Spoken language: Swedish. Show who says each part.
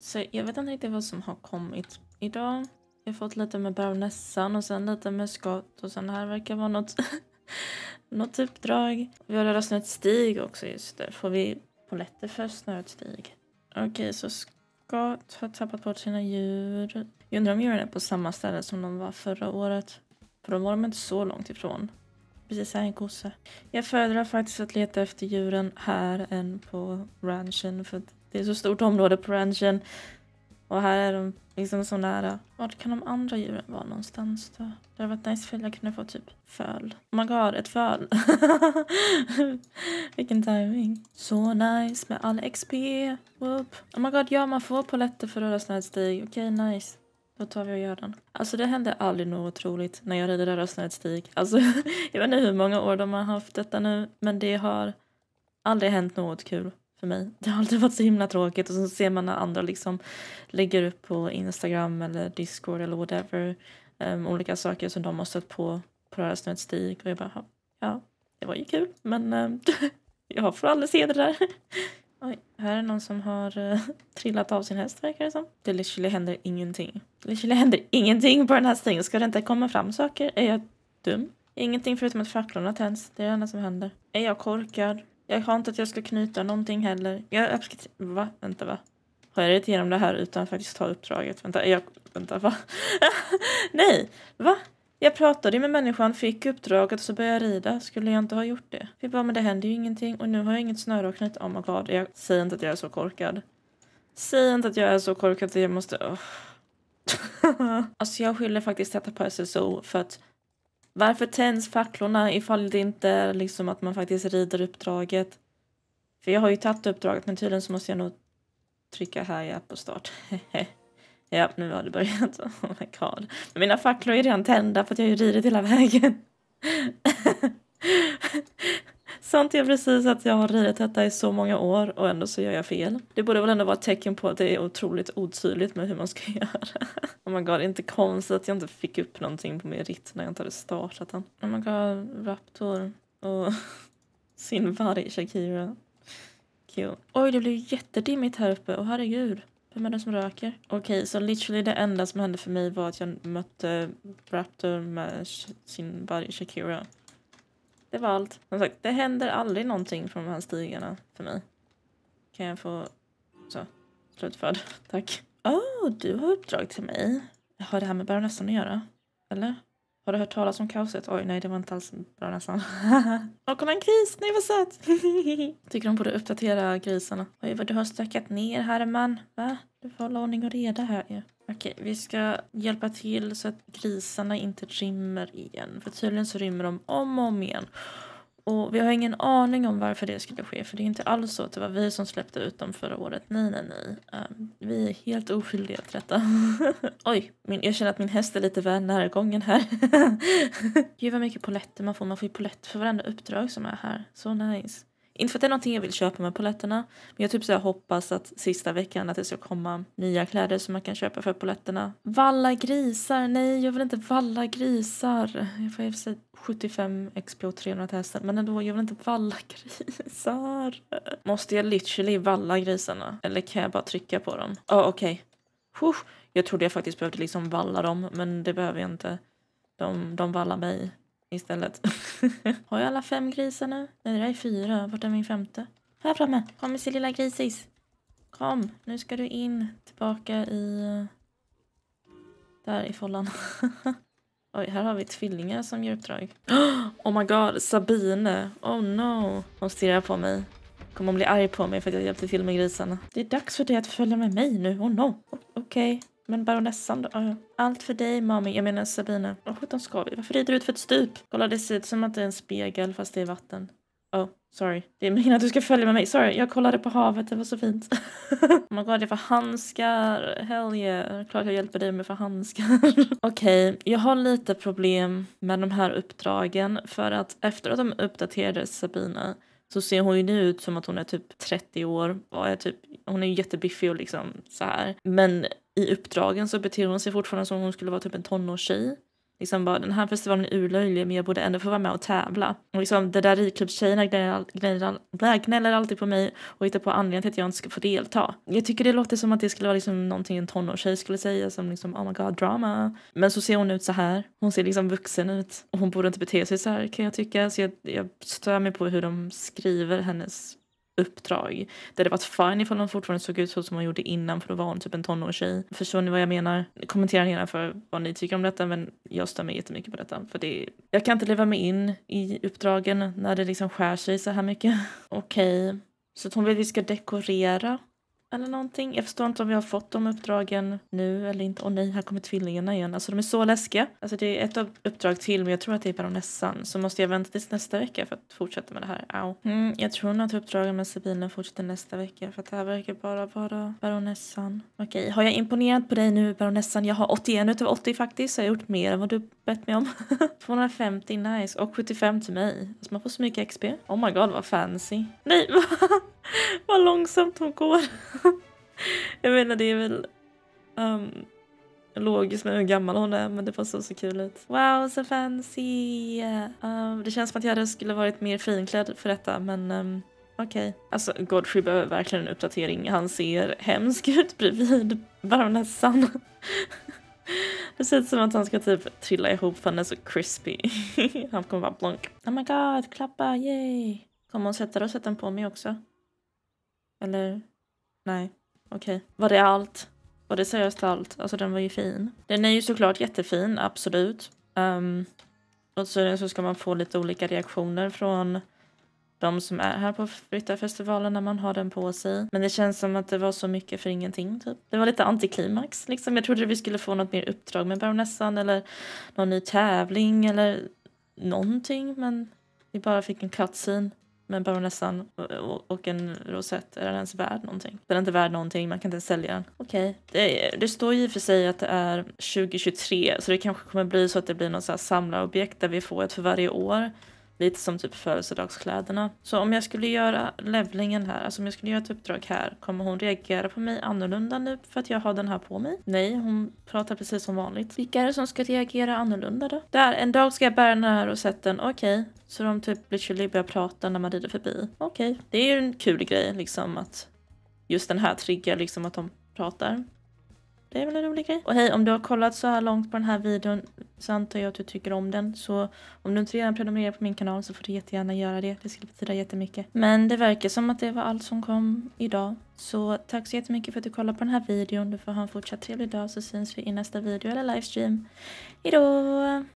Speaker 1: Så jag vet inte riktigt vad som har kommit idag. Jag har fått lite med baronessan och sen lite med Scott. Och sen här verkar vara något uppdrag. Vi har rört snöret stig också just det. Får vi poletter för snöret stig? Okej, så Scott har tappat bort sina djur. Jag undrar om djuren är på samma ställe som de var förra året. För de var de inte så långt ifrån. Precis här en kossa. Jag föredrar faktiskt att leta efter djuren här än på ranchen. För det är så stort område på ranchen. Och här är de liksom så nära. Vart kan de andra djuren vara någonstans då? Det hade varit nice för jag kunde få typ föl. Oh my god, ett föl. Vilken timing. Så nice med all XP. Whoop. Oh my god, ja man får poletter för röra snödstig. Okej, nice. Då tar vi och gör den. Alltså det hände aldrig något roligt när jag rider röra snödstig. Alltså jag vet inte hur många år de har haft detta nu. Men det har aldrig hänt något kul för mig. Det har alltid varit så himla tråkigt. Och så ser man när andra liksom lägger upp på Instagram eller Discord eller whatever. Olika saker som de har stött på röra snödstig. Och jag bara, ja, det var ju kul. Men jag får aldrig se det där. Oj, här är någon som har trillat av sin häst, verkar det som. Det literally händer ingenting. Det literally händer ingenting på den här stingen. Ska det inte komma fram saker? Är jag dum? Ingenting förutom att facklorna tänds. Det är det enda som händer. Är jag korkad? Jag har inte att jag ska knyta någonting heller. Va? Vänta, va? Har jag rätt igenom det här utan att faktiskt ta uppdraget? Vänta, va? Nej, va? Jag pratade med människan, fick uppdraget och så började jag rida. Skulle jag inte ha gjort det? Vi bara, men det händer ju ingenting. Och nu har jag inget snöre att knyta. Oh my god, jag säger inte att jag är så korkad. Säg inte att jag är så korkad att jag måste... Alltså jag skyller faktiskt detta på SSO för att varför tänds facklorna ifall det inte är liksom att man faktiskt rider uppdraget? För jag har ju tagit uppdraget men tydligen så måste jag nog trycka här på start. Ja, nu har det börjat. Oh my god. Men mina facklor är redan tända för att jag har ju ridit hela vägen. Sånt är precis att jag har ridit detta i så många år och ändå så gör jag fel. Det borde väl ändå vara ett tecken på att det är otroligt otydligt med hur man ska göra. Oh my god, det är inte konstigt att jag inte fick upp någonting på min ritt när jag inte hade startat den. Oh my god, Raptor och sin varg Shakira. Cute. Oj, det blev jättedimmigt här uppe. Och herregud, vem är det som röker? Okej, så literally det enda som hände för mig var att jag mötte Raptor med sin varg Shakira. Det var allt. Som sagt, det händer aldrig någonting från de här stigarna för mig. Kan jag få... Så, slutförd. Tack. Du har uppdrag till mig. Har det här med baronessan att göra? Eller? Har du hört talas om kaoset? Oj, nej, det var inte alls baronessan. Kolla en gris! Nej, vad söt! Tycker de borde uppdatera grisarna. Oj, vad du har stökat ner här, man. Va? Du får hålla ordning och reda här ju. Okej, vi ska hjälpa till så att grisarna inte rymmer igen. För tydligen så rymmer de om och om igen. Och vi har ingen aning om varför det skulle ske. För det är inte alls så att det var vi som släppte ut dem förra året. Nej. Vi är helt oskyldiga till detta. Oj, jag känner att min häst är lite väl närgången här. Gud vad mycket poletter man får. Man får ju poletter för varenda uppdrag som är här. Så nice. Inte för att det är någonting jag vill köpa med poletterna. Men jag typ så här hoppas att sista veckan att det ska komma nya kläder som man kan köpa för poletterna. Valla grisar. Nej, jag vill inte valla grisar. Jag får ju 75 XP och 300 hästar. Men ändå, jag vill inte valla grisar. Måste jag literally valla grisarna? Eller kan jag bara trycka på dem? Okej. Jag trodde jag faktiskt behövde liksom valla dem. Men det behöver jag inte. De vallar mig istället. Har jag alla 5 grisar nu? Nej, det är 4. Vart är min 5:e? Här framme. Kom med sin lilla grisis. Kom, nu ska du in. Tillbaka i... Där i follan. Oj, här har vi tvillingar som gör uppdrag. Oh my god, Sabine. Oh no. Hon stirrar på mig. Kommer hon bli arg på mig för att jag hjälpte till med grisarna. Det är dags för dig att följa med mig nu. Oh no. Okej. Men baronessan då? Allt för dig, mami. Jag menar Sabine. Vad ska vi? Varför rider du ut för ett stup? Kolla, det ser ut som att det är en spegel fast det är vatten. Sorry. Det är meningen att du ska följa med mig. Sorry, jag kollade på havet. Det var så fint. Oh my god, jag får handskar. Hell yeah. Klart jag hjälper dig med för handskar. Okej, jag har lite problem med de här uppdragen. För att efter att de uppdaterade Sabine så ser hon ju nu ut som att hon är typ 30 år. Och hon är ju jättebiffig och liksom så här. Men i uppdragen så beter hon sig fortfarande som om hon skulle vara typ en tonårstjej. liksom bara, den här festivalen är urlöjlig men jag borde ändå få vara med och tävla. Och liksom det där ridklubbstjejerna gnäller alltid på mig och hittar på anledningen till att jag inte ska få delta. Jag tycker det låter som att det skulle vara liksom någonting en tonårstjej skulle säga, som liksom oh my god drama. Men så ser hon ut så här. Hon ser liksom vuxen ut och hon borde inte bete sig så här, kan jag tycka. Så jag stör mig på hur de skriver hennes uppdrag. Det hade varit fine ifall hon fortfarande såg ut så som hon gjorde innan, för då var hon typ en tonårstjej. Förstår ni vad jag menar? Kommentera gärna för vad ni tycker om detta, men jag stör mig jättemycket på detta. För jag kan inte leva mig in i uppdragen när det liksom skär sig så här mycket. Okej. Så att hon vill att vi ska dekorera eller någonting. Jag förstår inte om vi har fått de uppdragen nu eller inte. Åh nej, här kommer tvillingarna igen. Alltså de är så läskiga. Alltså det är ett uppdrag till, men jag tror att det är baronessan. Så måste jag vänta tills nästa vecka för att fortsätta med det här. Au. Jag tror nog att uppdragen med Sabina fortsätter nästa vecka. För att det här verkar bara vara baronessan. Okej, har jag imponerat på dig nu, baronessan? Jag har 81 utav 80 faktiskt. Så jag har gjort mer än vad du bett mig om. 250, nice. Och 75 till mig. Alltså man får så mycket XP. Oh my god, vad fancy. Nej, vad långsamt hon går. Jag menar det är väl logiskt med hur gammal hon är, men det får så kul ut. Wow, så fancy. Det känns som att jag skulle varit mer finklädd för detta, men okej. Alltså Godfrey behöver verkligen en uppdatering. Han ser hemsk ut bredvid baronessan. Det ser ut som att han ska typ trilla ihop för han är så crispy. Han kommer bara blonk. Oh my god, klappa, yay. Kommer hon sätta den på mig också? Eller? Nej, okej. Var det allt? Var det seriöst allt? Alltså den var ju fin. Den är ju såklart jättefin, absolut. Och så ska man få lite olika reaktioner från de som är här på Ryttarfestivalen när man har den på sig. Men det känns som att det var så mycket för ingenting typ. Det var lite antiklimax liksom. Jag trodde vi skulle få något mer uppdrag med baronessan eller någon ny tävling eller någonting. Men vi bara fick en cutscene med baronessan och en rosett. Är den ens värd någonting? Den är inte värd någonting, man kan inte sälja den. Okej. Det står ju för sig att det är 2023, så det kanske kommer bli så att det blir någon så här samlarobjekt där vi får ett för varje år. Lite som typ födelsedagskläderna. Så om jag skulle göra levlingen här, alltså om jag skulle göra ett uppdrag här, kommer hon reagera på mig annorlunda nu för att jag har den här på mig? Nej, hon pratar precis som vanligt. Vilka är det som ska reagera annorlunda då? Där, en dag ska jag bära den här rosetten. Okej. Så de typ literally börjar prata när man rider förbi. Okej. Det är ju en kul grej liksom att just den här triggar liksom att de pratar. Det är väl en rolig grej. Och hej, om du har kollat så här långt på den här videon så antar jag att du tycker om den. Så om du inte redan prenumererar på min kanal så får du jättegärna göra det. Det skulle betyda jättemycket. Men det verkar som att det var allt som kom idag. Så tack så jättemycket för att du kollade på den här videon. Du får ha en fortsatt trevlig dag så syns vi i nästa video eller livestream. Hejdå!